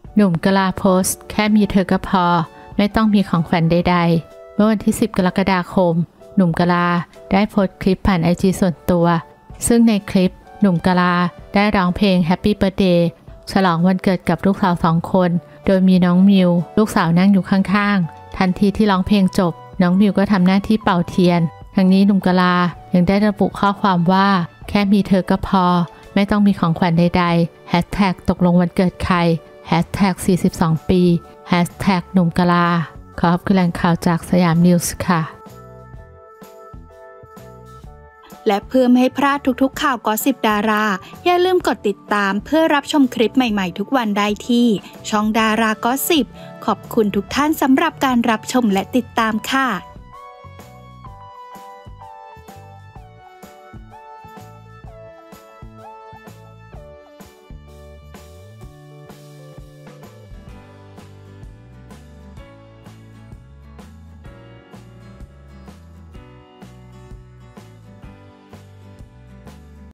หนุ่มกะลาโพสต์แค่มีเธอก็พอไม่ต้องมีของขวัญใดๆเมื่อวันที่10กรกฎาคมหนุ่มกะลาได้โพสต์คลิปผ่าน IG ส่วนตัวซึ่งในคลิปหนุ่มกะลาได้ร้องเพลง Happy Birthday ฉลองวันเกิดกับลูกสาว2 คนโดยมีน้องมิวลูกสาวนั่งอยู่ข้างๆทันทีที่ร้องเพลงจบน้องมิวก็ทำหน้าที่เป่าเทียนทั้งนี้หนุ่มกะลายังได้ระบุข้อความว่าแค่มีเธอก็พอไม่ต้องมีของขวัญใดๆ Hashtag ตกลงวันเกิดใคร Hashtag 42 ปี Hashtag หนุ่มกะลาขอบคุณแหล่งข่าวจากสยามนิวส์ค่ะและเพื่อไม่ให้พลาดทุกๆข่าวกอสซิปดาราอย่าลืมกดติดตามเพื่อรับชมคลิปใหม่ๆทุกวันได้ที่ช่องดารากอสซิปขอบคุณทุกท่านสำหรับการรับชมและติดตามค่ะ